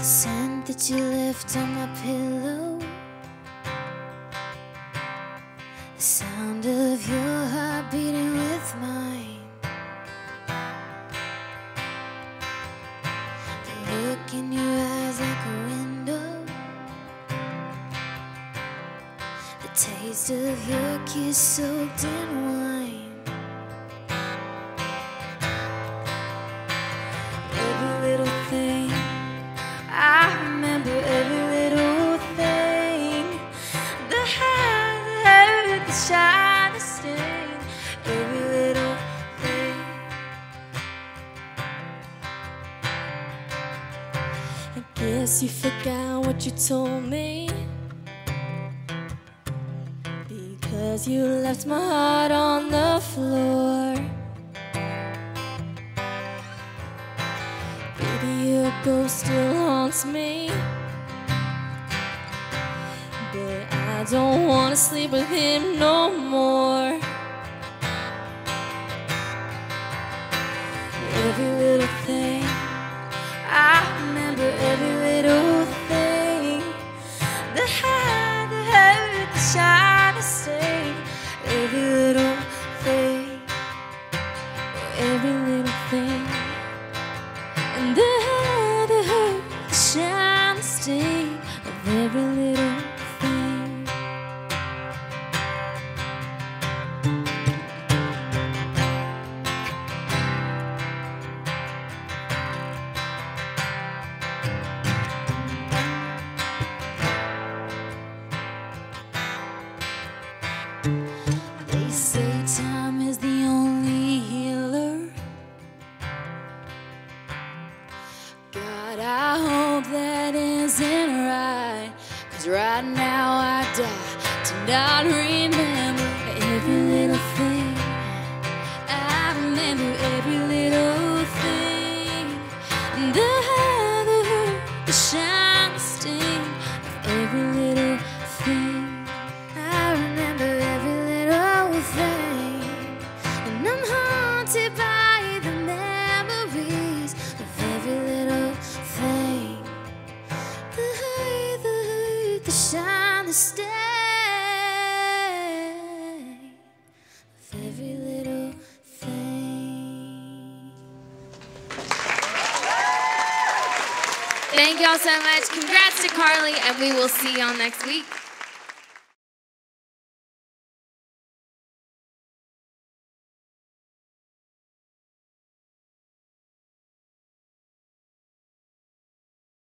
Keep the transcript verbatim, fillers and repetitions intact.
scent that you left on my pillow, the sound of your heart beating with mine, the look in your eyes like a window, the taste of your kiss soaked in wine. Every little thing, I remember every little thing, the high, the hurt, the shine, the sting, every little thing. I guess you forgot what you told me, because you left my heart on the floor. Baby, your ghost still haunts me, but I don't wanna sleep with him no more. Every little thing, I remember every little thing, the high, the hurt, the shine, the sting, every little thing, every little thing, and the high, the hurt, the shine, the sting of every little thing. They say time is the only healer. God, I hope that isn't right, 'cause right now I die to not remember every little thing. I remember every little thing, and the high, the hurt, the shine, the sting of every little thing. I remember every little thing, and I'm haunted by the memories of every little thing, the high, the hurt, the shine, the sting of every little thing. Thank y'all so much. Congrats to Carly, and we will see y'all next week.